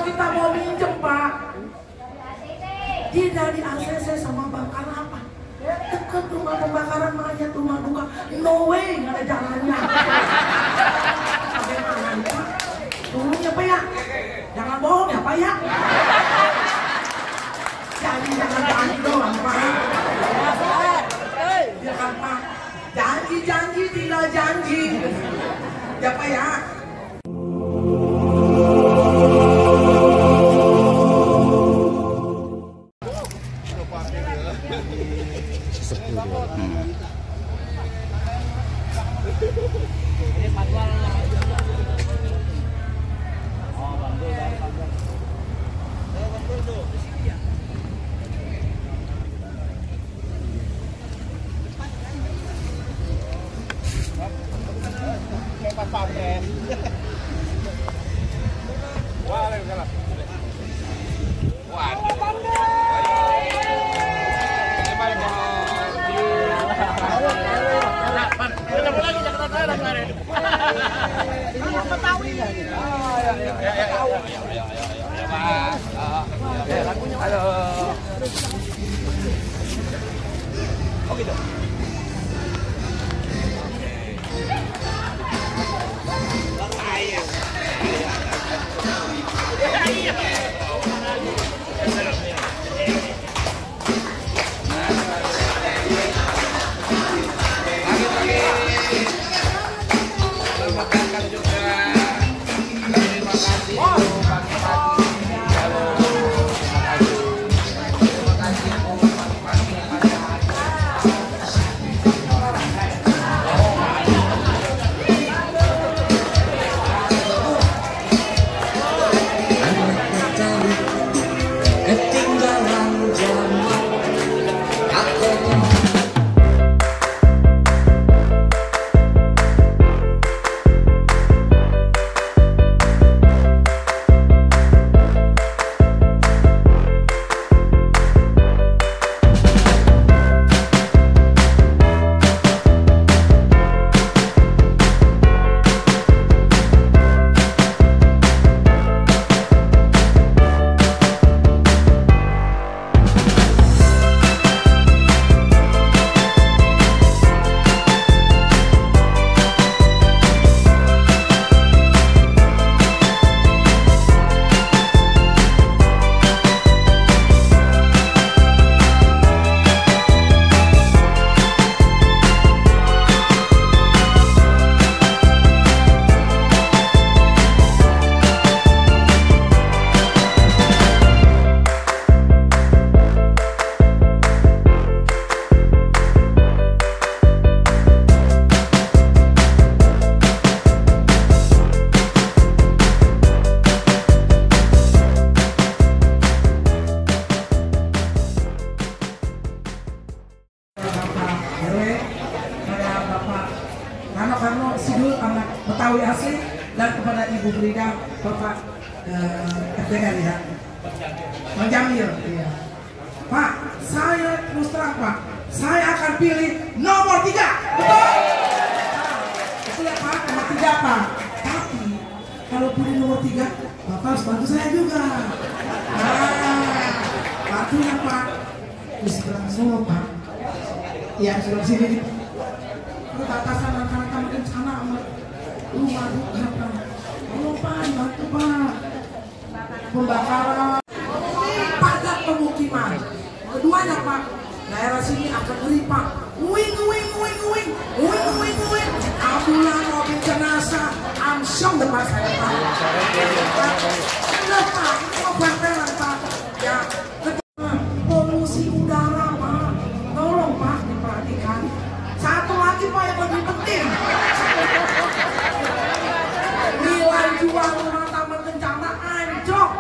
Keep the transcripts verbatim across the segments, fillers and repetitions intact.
kita mau minjem Pak, dia dari A C C sama bakar apa? Dekat rumah pembakaran mayat, rumah duka. No way, nggak ada jalannya. Bagaimana nih Pak? Tolong ya Pak ya, jangan bohong ya Pak ya. Janji jangan janji doang Pak. Ya kan Pak, janji-janji tidak janji. Ya Pak ya. Oh gitu. Karno Sidul anak Betawi asli, dan kepada Ibu Frida Bapak eh, R T K ya, Bang Jamil. Iya. Pak, saya terus terang Pak, saya akan pilih nomor tiga, betul? Nah, itu ya Pak, nomor tiga Pak. Tapi kalau pilih nomor tiga, Bapak harus bantu saya juga. Nah, bantunya Pak di seberang Solo Pak. Iya, sudah sini. Batasan rata-rata mungkin sana rumah duka Pak. Tolong Pak, bantu Pak. Pembakaran padat pemukiman. Keduanya Pak, daerah sini akan ngeri Pak. Wing wing wing wing wing wing wing. Ambulan mobil jenazah, amsyong depan saya Pak. Enggak Pak, ini pembakaran Pak. Ya, kedua polusi udara Pak. Tolong Pak diperhatikan. Satu lagi Pak yang lebih penting, nilai jual rumah taman kencana anjlok.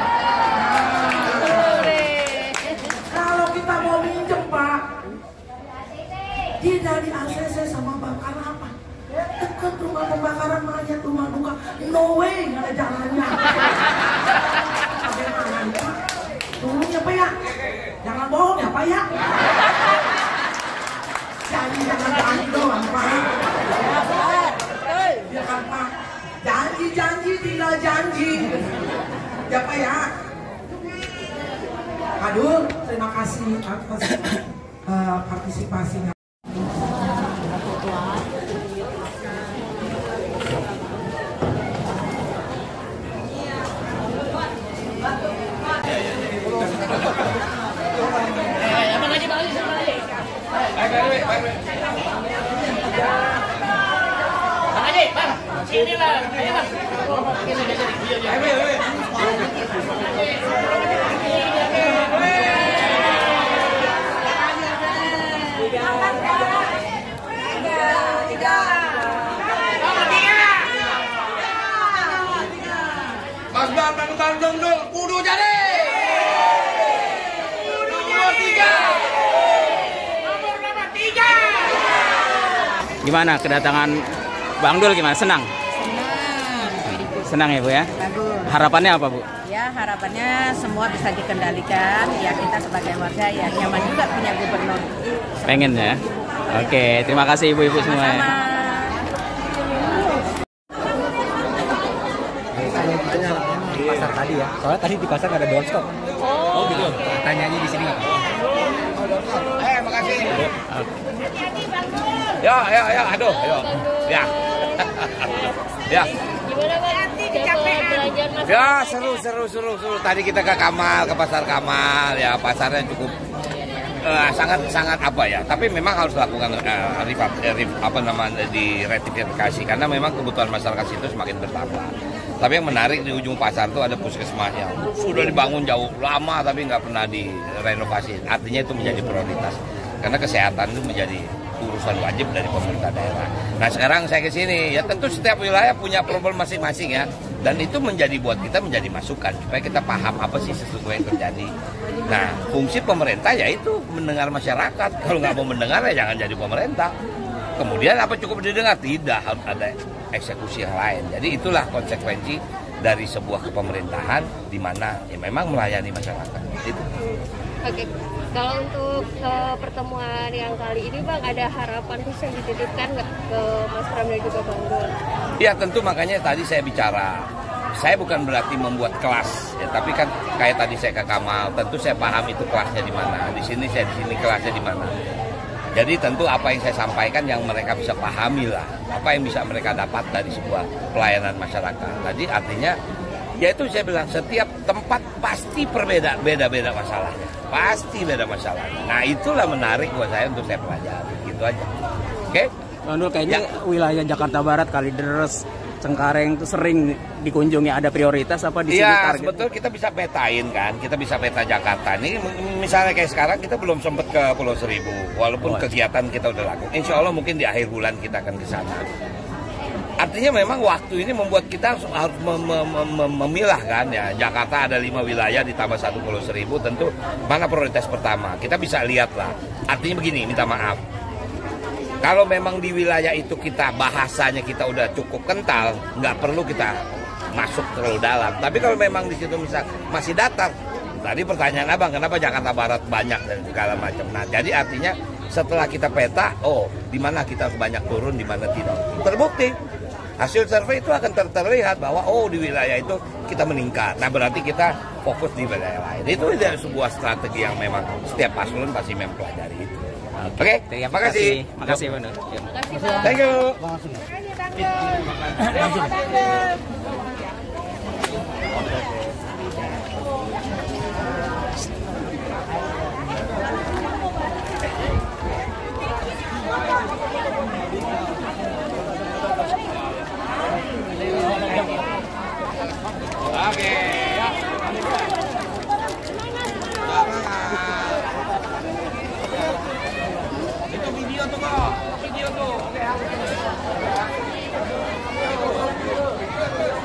Kalau kita mau minjem Pak, dia dari A C C sama bakar apa? Dekat rumah pembakaran mayat, rumah duka. No way, nggak ada jalannya. Bagaimana nih Pak? Tolong ya Pak ya, jangan bohong ya Pak ya. Janji jangan janji doang Pak. Ya kan Pak, janji-janji tidak janji. Ya siapa ya? Aduh, terima kasih atas uh, partisipasinya. Inilah, ayolah. Mas Bambang Bandung dulu, kudu jadi. Nomor tiga. Nomor tiga. Gimana kedatangan Bang Dul, gimana? Senang? Senang ya Bu ya? Bagus. Harapannya apa Bu? Ya harapannya semua bisa dikendalikan. Ya kita sebagai warga ya nyaman juga punya gubernur. Pengen ya? Oke, terima kasih ibu-ibu semua. Sama-sama. Di pasar tadi ya, soalnya tadi di pasar nggak ada doorstop. Oh, gitu. Tanya aja di sini nggak apa-apa. Eh, makasih. Ya, ya, ya, aduh, ayo. Ya. Ya. Gimana Bang? Belajar masak? Ya, seru, seru, seru, seru. Tadi kita ke Kamal, ke pasar Kamal, ya pasarnya cukup uh, sangat, sangat apa ya. Tapi memang harus lakukan uh, rifat, uh, rif, apa namanya di retifikasi karena memang kebutuhan masyarakat situ semakin bertambah. Tapi yang menarik di ujung pasar itu ada puskesmas yang sudah dibangun jauh lama tapi nggak pernah direnovasi. Artinya itu menjadi prioritas karena kesehatan itu menjadi urusan wajib dari pemerintah daerah. Nah sekarang saya ke sini, ya tentu setiap wilayah punya problem masing-masing ya. Dan itu menjadi buat kita menjadi masukan supaya kita paham apa sih sesungguhnya yang terjadi. Nah fungsi pemerintah yaitu mendengar masyarakat. Kalau nggak mau mendengar ya jangan jadi pemerintah. Kemudian apa cukup didengar? Tidak, harus ada eksekusi yang lain. Jadi itulah konsekuensi dari sebuah kepemerintahan di mana ya memang melayani masyarakat. Itu. Oke, kalau untuk uh, pertemuan yang kali ini Bang, ada harapan khusus yang dititipkan nggak ke Mas Pram dan juga Bang Dul? Ya tentu makanya tadi saya bicara, saya bukan berarti membuat kelas, ya, tapi kan kayak tadi saya ke Kamal, tentu saya paham itu kelasnya di mana, di sini saya di sini kelasnya di mana. Jadi tentu apa yang saya sampaikan yang mereka bisa pahami lah, apa yang bisa mereka dapat dari sebuah pelayanan masyarakat. Jadi artinya, yaitu saya bilang setiap tempat pasti berbeda, beda-beda masalahnya, pasti beda masalahnya. Nah itulah menarik buat saya untuk saya pelajari, gitu aja. Oke? Okay? Bang Dul, kayaknya ya. Wilayah Jakarta Barat, Kalideres, Cengkareng itu sering dikunjungi, ada prioritas apa di sini? Iya, target? sebetulnya kita bisa petain kan, kita bisa peta Jakarta. Ini misalnya kayak sekarang kita belum sempat ke Pulau Seribu, walaupun oh. kegiatan kita udah lakukan. Insya Allah mungkin di akhir bulan kita akan ke sana. Artinya memang waktu ini membuat kita harus mem mem mem memilah kan ya. Jakarta ada lima wilayah ditambah satu Pulau Seribu, tentu mana prioritas pertama. Kita bisa lihat lah. Artinya begini, minta maaf. Kalau memang di wilayah itu kita bahasanya kita udah cukup kental, nggak perlu kita masuk terlalu dalam. Tapi kalau memang di situ misal masih datar, tadi pertanyaan abang kenapa Jakarta Barat banyak dan segala macam. Nah jadi artinya setelah kita peta, oh di mana kita harus banyak turun, di mana tidak. Terbukti hasil survei itu akan ter terlihat bahwa oh di wilayah itu kita meningkat. Nah berarti kita fokus di wilayah lain. Itu adalah sebuah strategi yang memang setiap paslon pasti mempelajari itu. Oke, okay, terima kasih. Terima kasih, Bang Dul. Terima kasih Bang. Thank you. Terima kasih Bang Dul. Oke. Itu video tuh kok, video tuh. Oke.